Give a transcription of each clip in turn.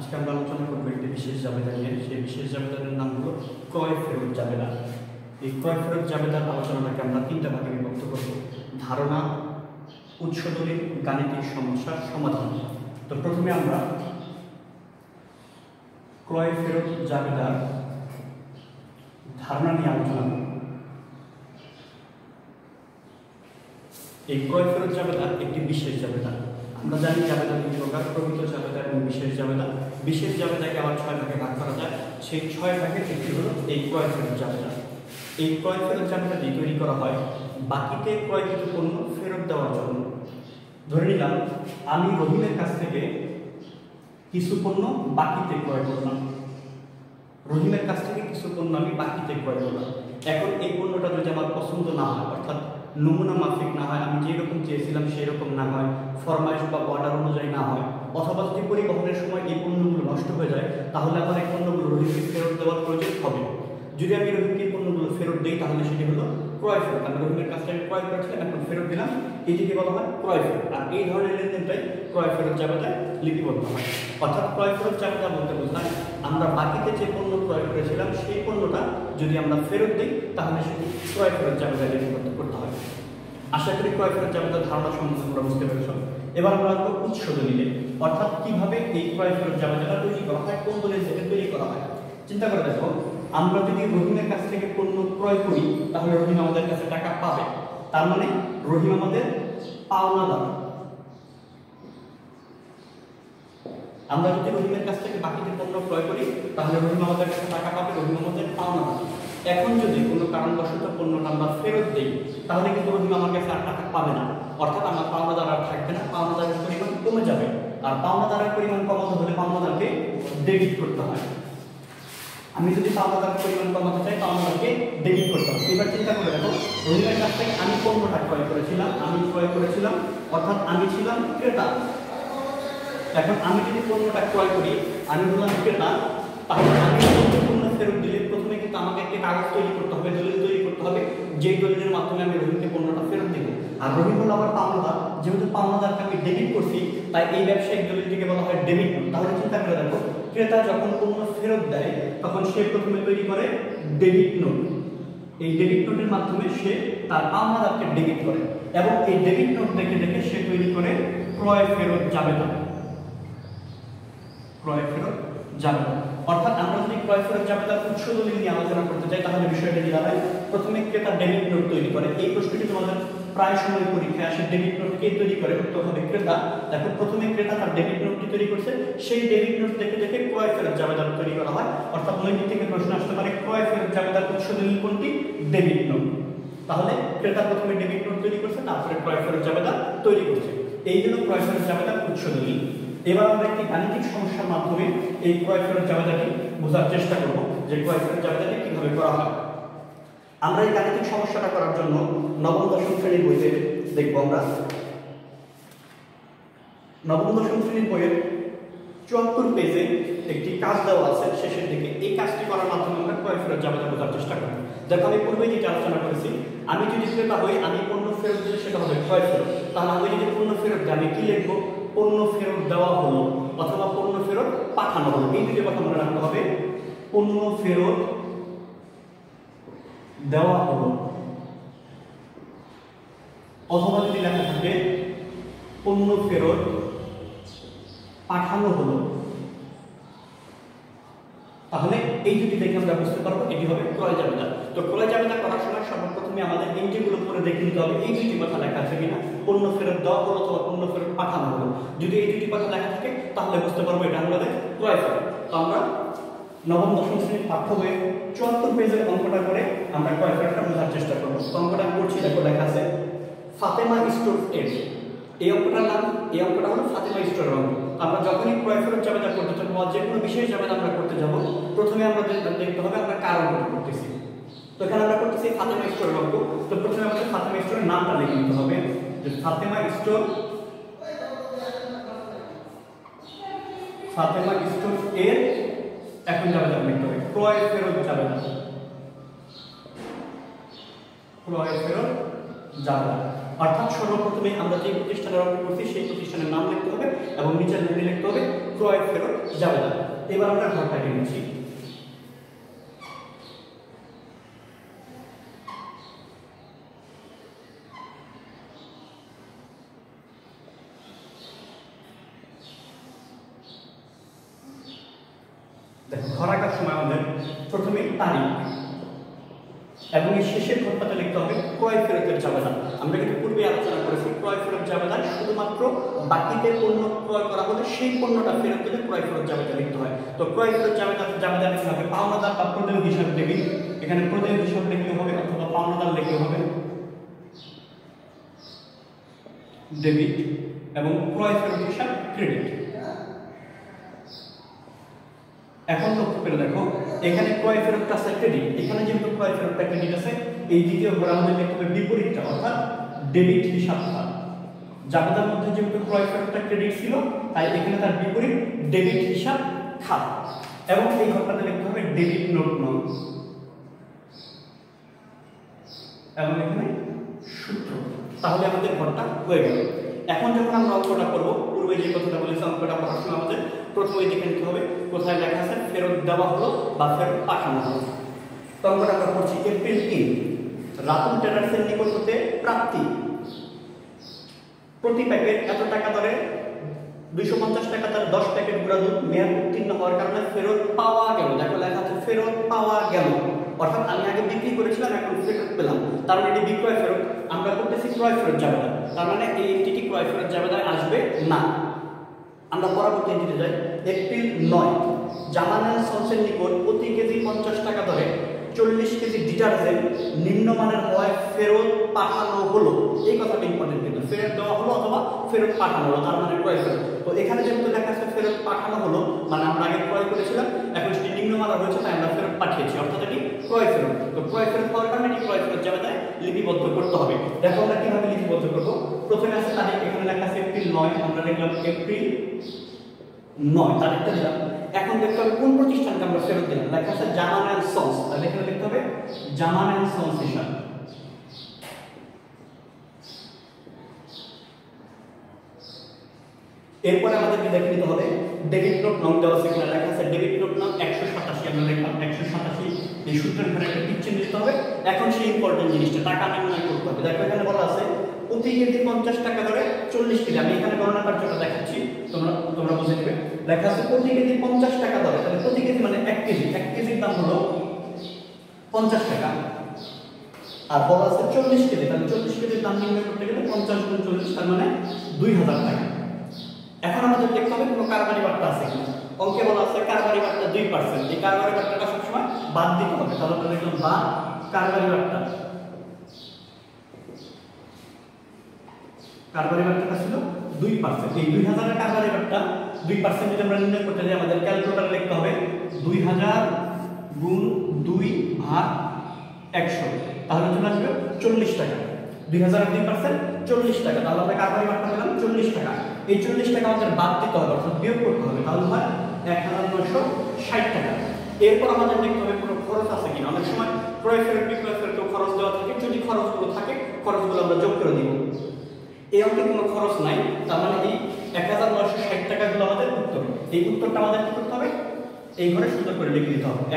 আজকে আমরা আলোচনা করব একটি বিশেষ জাবেদা নিয়ে। সেই বিশেষ জাবেদার নাম হলো ক্রয় ফেরত জাবেদা। এই ক্রয় ফেরত জাবেদার আলোচনাটাকে আমরা তিনটা ভাগে বিভক্ত করব: ধারণা, উৎস দলিল, গাণিতিক সমস্যার সমাধান। তো প্রথমে আমরা ক্রয় ফেরত জাবেদার ধারণা নিয়ে আলোচনা করব। এই ক্রয় ফেরত জাবেদা একটি বিশেষ জাবেদা। আমরা জানি জাবেদা দুই প্রকার: প্রকৃত জাবেদা এবং বিশেষ জাবেদা। বিশেষ জাবেদাকে আবার 6 ভাগে ভাগ করা যায়। সেই 6 ভাগের একটি হলো এই ক্রয় ফেরত জাবেদা। এই ক্রয় ফেরত জাবেদাটি তৈরি করা হয় বাকিতে ক্রয়কৃত পণ্য ফেরত দেওয়ার জন্য। ধরে নিলাম আমি রহিমের কাছ থেকে কিছু পণ্য বাকিতে ক্রয় করলাম। রহিমের কাছ থেকে কিছু পণ্য আমি বাকিতে ক্রয় করলাম। এখন এই পণ্যটা যদি আমার পছন্দ না হয়, অর্থাৎ নমুনা মাফিক না হয়, আমি যেরকম চেয়েছিলাম সেই রকম না হয়, ফরমাইশ বা অর্ডার অনুযায়ী না হয়, অথবা যদি পরিবহনের সময় এই পণ্যগুলো নষ্ট হয়ে যায়, তাহলে আমার এই পণ্যগুলো রহিমকে ফেরত দেওয়ার প্রয়োজন হবে। যদি আমি রহিমকে পণ্যগুলো ফেরত দিই তাহলে সেটি হলো ক্রয় ফেরত। আমি রহিমের কাছ থেকে ক্রয় করেছিলাম, এখন ফেরত দিলাম, এটিকে বলা হয় ক্রয় ফেরত। আর এই ধরনের লেনদেনটাই ক্রয় ফেরত জাবেদায় লিপিবদ্ধ হয়। অর্থাৎ ক্রয় ফেরত জাবেদা বলতে বোঝায় আমরা বাকিতে যে পণ্য ক্রয় করেছিলাম সেই পণ্যটা যদি আমরা ফেরত দিই তাহলে সেটি ক্রয় ফেরত জাবেদায় লিপিবদ্ধ করতে হয়। আশা করি ক্রয় ফেরত জাবেদার ধারণা সম্বন্ধে আমরা বুঝতে পেরেছি। এবার আমরা আসবো উৎস দলিলে, অর্থাৎ কিভাবে এই ক্রয় ফেরত জাবেদাটা তৈরি করা হয়, কোন দলিল থেকে তৈরি করা হয়। চিন্তা করে দেখো, আমরা যদি রহিমের কাছ থেকে পণ্য ক্রয় করি তাহলে রহিম আমাদের কাছে টাকা পাবে, তার মানে রহিম আমাদের পাওনাদার। আমরা যদি রহিমের কাছ থেকে বাকিতে পণ্য ক্রয় করি তাহলে রহিম আমাদের কাছে টাকা পাবে, রহিম আমাদের পাওনাদার। এখন যদি কোনো কারণবশত পণ্যটা আমরা ফেরত দিই তাহলে কিন্তু রহিম আমার কাছে আর টাকা পাবে না, অর্থাৎ আমার পাওনাদার আর থাকবে না, পাওনাদারের পরিমাণ কমে যাবে। আর পাওনাদারের পরিমাণ কমাতে হলে পাওনাদারকে ডেবিট করতে হয়। আমি যদি পাওনাদারের পরিমাণ কমাতে চাই পাওনাদারকে ডেবিট করতে হবে। এবার চিন্তা করে দেখো, রহিমের কাছ থেকে আমি পণ্যটা ক্রয় করেছিলাম, অর্থাৎ আমি ছিলাম ক্রেতা। এখন আমি যদি পণ্যটা ক্রয় করি, আমি হলাম ক্রেতা, তাহলে আমি পণ্য ফেরত দিলে প্রথমে কিন্তু আমাকে একটা কাগজ তৈরি করতে হবে, দলিল তৈরি করতে হবে, যেই দলিলের মাধ্যমে আমি রহিমকে পণ্যটা ফেরত দেব। আর রহিম হলো আমার পাওনাদার, যেহেতু পাওনাদারকে আমি ডেবিট করছি তাই এই ব্যবসায়িক দলিলটিকে বলা হয় ডেবিট নোট। তাহলে চিন্তা করে দেখো, ক্রেতা যখন পণ্য ফেরত দেয় তখন সে প্রথমে তৈরি করে ডেবিট নোট। এই ডেবিট নোটের মাধ্যমে সে তার পাওনাদারকে ডেবিট করে এবং এই ডেবিট নোট দেখে দেখে সে তৈরি করে ক্রয় ফেরত জাবেদা। ক্রয় ফেরত জাবেদা অর্থাৎ আমরা যদি ক্রয় ফেরত জাবেদার উৎস দলিল নিয়ে আলোচনা করতে চাই তাহলে বিষয়টা কি দাঁড়ায়? প্রথমে ক্রেতা ডেবিট নোট তৈরি করে। এই প্রশ্নটি তোমাদের প্রায় সময় পরীক্ষায় আসে, ডেবিট নোট কে তৈরি করে? উত্তর হবে ক্রেতা। দেখো, প্রথমে ক্রেতা তার ডেবিট নোটটি তৈরি করছে, সেই ডেবিট নোট দেখে দেখে ক্রয় ফেরত জাবেদা তৈরি করা হয়। অর্থাৎ নৈতিক থেকে প্রশ্ন আসতে পারে ক্রয় ফেরত জাবেদার উৎস দলিল কোনটি? Debit note. তাহলে ক্রেতা প্রথমে ডেবিট নোট তৈরি করছে, তারপরে ক্রয় ফেরত জাবেদা তৈরি করছে। এই জন্য ক্রয় ফেরত জাবেদার উৎস দলিল। এবার আমরা একটি গাণিতিক সমস্যার মাধ্যমে এই ক্রয় ফেরত জাবেদাটি বোঝার চেষ্টা করব যে ক্রয় ফেরত জাবেদাটি কিভাবে করা হয়। আমরা এই গাণিতিক সমস্যাটা করার জন্য নবম দশম শ্রেণীর বইতে দেখব। আমরা নবম দশম শ্রেণীর বইয়ের 74 পেজে একটি কাজ দেওয়া আছে শেষের দিকে। এই কাজটি করার মাধ্যমে আমরা ক্রয় ফেরত জাবেদা বোঝার চেষ্টা করি। দেখো, আমি পূর্বে যেটা আলোচনা করেছি, আমি যদি ক্রেতা হই, আমি পণ্য ফেরত দিলে সেটা হবে ক্রয় ফেরত। তাহলে আমি যদি পণ্য ফেরত দিই আমি কি লিখবো? পণ্য ফেরত দেওয়া হলো অথবা পণ্য ফেরত পাঠানো হলো। এই দুটো কথা মনে রাখতে হবে। পণ্য ফেরত দেওয়া হলো অথবা যদি লেখা থাকে পণ্য ফেরত পাঠানো হলো, তাহলে এই দুটি দেখে আমরা বুঝতে পারবো এটি হবে ক্রয় জাবেদা। তো ক্রয় জাবেদা করার সময় সর্বপ্রথমে আমাদের এই যেগুলো পরে দেখে নিতে হবে এই দুটি কথা লেখা আছে কিনা। পণ্য ফেরত দেওয়া হলো অথবা পণ্য ফেরত পাঠানো হলো, যদি এই দুটি কথা লেখা থাকে তাহলে বুঝতে পারবো এটা আমাদের ক্রয় ফেরত। তো আমরা নবম দশম শ্রেণীর পাঠ্য বইয়ে 74 পেজের অঙ্কটা করে আমরা ক্রয় ফেরতটা বোঝার চেষ্টা করবো। অঙ্কটা করছি, দেখো লেখা আছে ফাতেমা স্টোর এর। এই অঙ্কটার নাম, এই অঙ্কটা হলো ফাতেমা স্টোরের অঙ্ক। আমরা যখনই ক্রয় ফেরত জাবেদা করতে যাব বা যে কোনো বিশেষ জাবেদা আমরা করতে যাব, প্রথমে আমরা দেখতে হবে আমরা কার অঙ্কটা করতেছি। তো এখানে আমরা করতেছি ফাতেমা স্টোরের অঙ্ক। তো প্রথমে আমাদের ফাতেমা স্টোরের নামটা লিখে নিতে হবে যে ফাতেমা স্টোর এর এখন জাবেদা লিখতে হবে ক্রয় ফেরত জাবেদা। ক্রয় ফেরত জাবেদা অর্থাৎ সর্বপ্রথমে আমরা যে প্রতিষ্ঠানের অঙ্ক করছি সেই প্রতিষ্ঠানের নাম লিখতে হবে এবং নিচের লাইনে লিখতে হবে ক্রয় ফেরত জাবেদা। এবার আমরা ঘরটাকে নিচ্ছি। দেখো ঘর আঁকার সময় আমাদের প্রথমে তারিখ এবং এই শেষের ঘরটাতে লিখতে হবে ক্রয় ফেরতের জাবেদা। আমরা কিন্তু পূর্বে আলোচনা করেছি ক্রয় ফেরত জাবেদা শুধুমাত্র বাকিতে পণ্য ক্রয় করা হলে সেই পণ্যটা ফেরত দিলে ক্রয় ফেরত জাবেদা লিখতে হয়। তো ক্রয় ফেরত জাবেদা লিখতে হবে পাওনাদার বা প্রদেয় হিসাব ডেবিট, এখানে প্রদেয় হিসাব লিখতে হবে অথবা পাওনাদার লিখতে হবে ডেবিট এবং ক্রয় ফেরত হিসাব ক্রেডিট। এখন লক্ষ্য করে দেখো এখানে ক্রয় ফেরতটা আছে ক্রেডিট, এখানে যেহেতু ক্রয় ফেরতটা ক্রেডিট আছে এই দ্বিতীয় ঘরে আমাদের লিখতে হবে বিপরীতটা অর্থাৎ ডেবিট হিসাব খাত। জাবেদার মধ্যে যেহেতু ক্রয় ফেরতটা ক্রেডিট ছিল তাই এখানে তার বিপরীত ডেবিট হিসাব খাত এবং এই ঘরটাতে লিখতে হবে ডেবিট নোট নং এবং এখানে সূত্র। তাহলে আমাদের ঘরটা হয়ে গেল। এখন যখন আমরা অঙ্কটা করব পূর্বে যে কথাটা বলেছি অঙ্কটা করার সময় আমাদের প্রথমে দেখে নিতে হবে কোথায় লেখা আছে ফেরত দেওয়া হলো বা ফেরত পাঠানো হলো। তো অঙ্কটা আমরা করছি এপ্রিল 3 রাতুল ট্রেডার্সের নিকট হতে প্রাপ্তি প্রতি প্যাকেট এত টাকা দরে 250 টাকা দরে 10 প্যাকেট গুঁড়া দুধ মেয়াদ উত্তীর্ণ হওয়ার কারণে ফেরত পাওয়া গেল। দেখো লেখা আছে ফেরত পাওয়া গেল, অর্থাৎ আমি আগে বিক্রি করেছিলাম এখন ফেরত পেলাম, তার মানে এটি বিক্রয় ফেরত। আমরা করতেছি ক্রয় ফেরত জাবেদা, তার মানে এই এন্টিটি ক্রয় ফেরত জাবেদায় আসবে না। আমরা পরবর্তী এন্টিতে যাই। এপ্রিল 9 জামান এন্ড সন্সের নিকট প্রতি কেজি 50 টাকা দরে 40 কেজি ডিটারজেন্ট নিম্নমানের হওয়ায় ফেরত পাঠানো হলো। এই কথাটা ইম্পর্টেন্ট, কিন্তু ফেরত দেওয়া হলো অথবা ফেরত পাঠানো হলো তার মানে ক্রয় ফেরত। তো এখানে যেহেতু লেখা আছে ফেরত পাঠানো হলো মানে আমরা আগে ক্রয় করেছিলাম এখন সেটি নিম্নমানের হয়েছে তাই আমরা ফেরত পাঠিয়েছি, অর্থাৎ এটি ক্রয় ফেরত। তো ক্রয় ফেরত হওয়ার কারণে এটি ক্রয় ফেরত জাবেদায় লিপিবদ্ধ করতে হবে। দেখো আমরা কিভাবে লিপিবদ্ধ করব। প্রথমে আছে তারিখ, এখানে লেখা আছে এপ্রিল 9, আমরা লিখলাম এপ্রিল 9 তারিখটা দিলাম। এখন দেখতে হবে কোন প্রতিষ্ঠানকে আমরা ফেরত দিলাম, লেখা আছে জামান এন্ড সন্স, তাহলে এখানে লিখতে হবে জামান এন্ড সন্স হিসাব। এরপরে আমাদেরকে দেখে নিতে হবে ডেবিট নোট নং দেওয়া আছে, এখানে লেখা আছে ডেবিট নোট নং 187, আমরা লিখলাম 187। এই সূত্রের ঘরে একটা টিক চিহ্ন দিতে হবে। এখন সেই ইম্পর্টেন্ট জিনিসটা টাকা নির্ণয় করতে হবে। দেখো এখানে বলা আছে প্রতি কেজি 50 টাকা ধরে 40 কেজি, আমি এখানে গণনা কার্যটা দেখাচ্ছি তোমরা বুঝে নেবে। লেখা আছে প্রতি কেজি 50 টাকা ধরে, তাহলে প্রতি কেজি মানে 1 কেজি, 1 কেজির দাম হলো 50 টাকা। আর বলা আছে 40 কেজি, তাহলে 40 কেজির দাম নির্ণয় করতে গেলে 50 গুণ 40 তার মানে 2000 টাকা। এখন আমাদের দেখতে হবে কোনো কারবারি বাট্টা আছে কিনা। অঙ্কে বলা আছে কারবারি বাট্টা 2%, এই কারবারি বাট্টাটা সবসময় বাদ দিতে হবে। তাহলে আমরা লিখলাম বা কারবারি বাট্টা, কারবারি বাট্টাটা ছিল 2%। এই 2000 এর কারবারি বাট্টা 2% যদি আমরা নির্ণয় করতে যাই আমাদের ক্যালকুলেটরে লিখতে হবে 2000 গুণ 2 ভাগ 100, তাহলে চলে আসবে 40 টাকা। 2000 এর 2% 40 টাকা, তাহলে আমরা কারবারি বাট্টা পেলাম 40 টাকা। এই 40 টাকা আমাদের বাদ দিতে হবে অর্থাৎ বিয়োগ করতে হবে, তাহলে হয় 1960 টাকা। এরপর আমাদের দেখতে হবে কোনো খরচ আছে কিনা। অনেক সময় ক্রয় ফেরত বিক্রয় ফেরত খরচ দেওয়া থাকে, যদি খরচগুলো থাকে খরচগুলো আমরা যোগ করে দিব। এই অঙ্কে কোনো খরচ নাই, তার মানে এই 1960 টাকাগুলো আমাদের উত্তর। এই উত্তরটা আমাদের কি করতে হবে, এই ঘরে সুন্দর করে লিখে দিতে হবে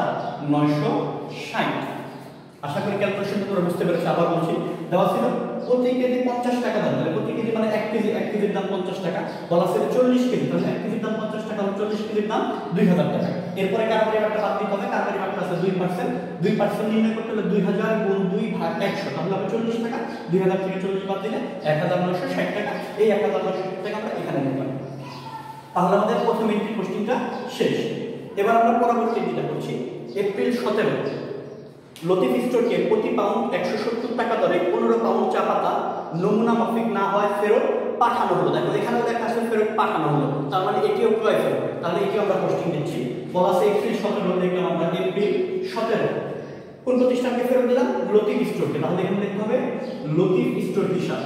1960। আশা করি ক্যালকুলেশন তোমরা বুঝতে পেরেছো। আবার বলছি দেওয়া ছিল প্রতি কেজি 50 টাকা দাম, তাহলে প্রতি কেজি মানে 1 কেজি, 1 কেজির দাম 50 টাকা। বলা ছিল 40 কেজি, তাহলে 1 কেজির দাম 50 টাকা, 40 কেজির দাম 2000 টাকা। এরপরে কারবারি বাট্টা বাদ দিতে হবে, কারবারি বাট্টা আছে 2%, 2% নির্ণয় করতে হলে 2000 গুণ 2 ভাগ 100, তাহলে হবে 40 টাকা। 2000 থেকে 40 বাদ দিলে 1960 টাকা। এই 1960 টাকা আমরা এখানে নিলাম। তাহলে আমাদের প্রথম এন্ট্রি কোশ্চেনটা শেষ। এবার আমরা পরবর্তী এন্ট্রিটা করছি। এপ্রিল 17 লতিফ স্টোরকে প্রতি পাউন্ড 170 টাকা দরে 15 পাউন্ড চা পাতা নমুনা মাফিক না হয় ফেরত পাঠানো হলো। দেখো এখানেও দেখা আছে ফেরত পাঠানো হলো, তার মানে এটিও ক্রয় ফেরত। তাহলে এটিও আমরা কোশ্চেন দিচ্ছি। বলা আছে এপ্রিল 17 দেখলাম আমরা এপ্রিল 17 কোন প্রতিষ্ঠানকে ফেরত দিলাম, লতিফ স্টোরকে। তাহলে এখানে দেখতে হবে লতিফ স্টোর হিসাব,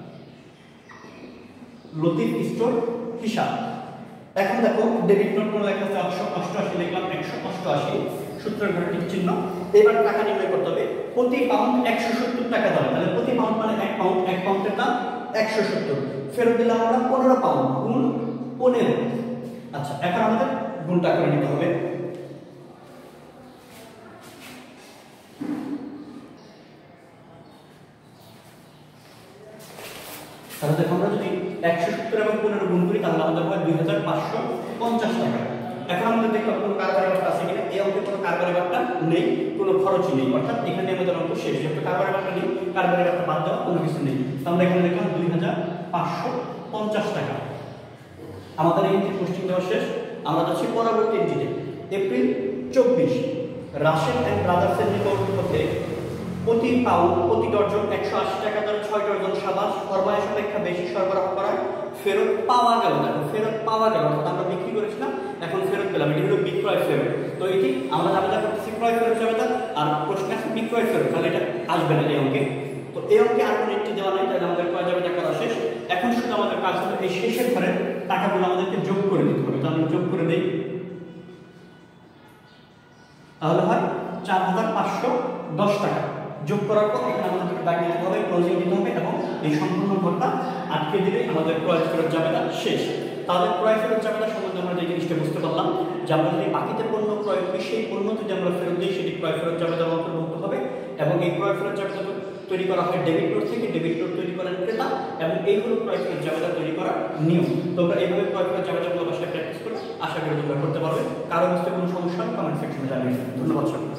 লতিফ স্টোর হিসাব। এখন দেখো ডেবিট নোট লেখা আছে 188, লিখলাম 188 সূত্রের ঘরে টিক চিহ্ন। এবার টাকা নির্ণয় করতে হবে প্রতি পাউন্ড 170 টাকা দাম, তাহলে প্রতি পাউন্ড মানে 1 পাউন্ড, 1 পাউন্ডের দাম 170, ফেরত দিলাম আমরা 15 পাউন্ড গুণ 15। আচ্ছা, এখন আমাদের গুণটা করে নিতে হবে। তাহলে দেখো আমরা যদি 170 এবং 15 গুণ করি তাহলে আমাদের হয় 2550 টাকা। এখন আমাদের দেখতে হবে কোনো কারবারি বার্তা আছে কিনা। এই অঙ্কে কোনো কারবারি বার্তা নেই, কোনো খরচই নেই, অর্থাৎ এখানে আমাদের অঙ্ক শেষ। যেহেতু কারবারি বার্তা নেই, কারবারি বার্তা বাদ দেওয়া কোনো কিছু নেই, তো আমরা এখানে দেখলাম 2550 টাকা। আমাদের এই এন্ট্রি পোস্টিং দেওয়া শেষ। আমরা যাচ্ছি পরবর্তী এন্ট্রিতে। এপ্রিল 24, রাশেদ এন্ড ব্রাদার্সের নিকট হতে প্রতি পাউন্ড প্রতি ডজন 180 টাকা দরে 6 ডজন সাবাস ফরমায়েশ অপেক্ষা বেশি সরবরাহ করা ফেরত পাওয়া গেল। দেখো ফেরত পাওয়া গেল, আমরা বিক্রি করেছিলাম, এখন ফেরত পেলাম। এটি হলো বিক্রয় ফেরত। তো এটি আমরা জাবেদা করতেছি ক্রয় ফেরত জাবেদা, আর প্রশ্ন আছে বিক্রয় ফেরত, তাহলে এটা আসবে না এই অঙ্কে। তো এই অঙ্কে আর কোনো একটি দেওয়া নাই, তাহলে আমাদের ক্রয় জাবেদা করা শেষ। এখন শুধু আমাদের কাজ হলো এই শেষের ঘরের টাকাগুলো আমাদেরকে যোগ করে দিতে হবে। তো আমরা যোগ করে দেই, তাহলে হয় 4510 টাকা। যোগ করার পর এখানে আমাদেরকে দাগ দিতে হবে, ক্লোজিং দিতে হবে, এবং এই সম্পূর্ণ ঘরটা আটকে দিলে আমাদের ক্রয় ফেরত জাবেদা শেষ। তাহলে ক্রয় ফেরত জাবেদা সম্বন্ধে আমরা যে জিনিসটা বুঝতে পারলাম যে আমরা যদি বাকিতে পণ্য ক্রয় করি, সেই পণ্য যদি আমরা ফেরত দিই সেটি ক্রয় ফেরত জাবেদার অন্তর্ভুক্ত হবে। এবং এই ক্রয় ফেরত জাবেদা তৈরি করা হয় ডেবিট নোট থেকে, ডেবিট নোট তৈরি করেন ক্রেতা, এবং এইগুলো ক্রয় ফেরত জাবেদা তৈরি করার নিয়ম। তোমরা এইভাবে ক্রয় ফেরত জাবেদাগুলো বাসায় প্র্যাকটিস করে আশা করি তোমরা করতে পারবে। কারো বুঝতে কোনো সমস্যা কমেন্ট সেকশনে জানিয়ে। ধন্যবাদ।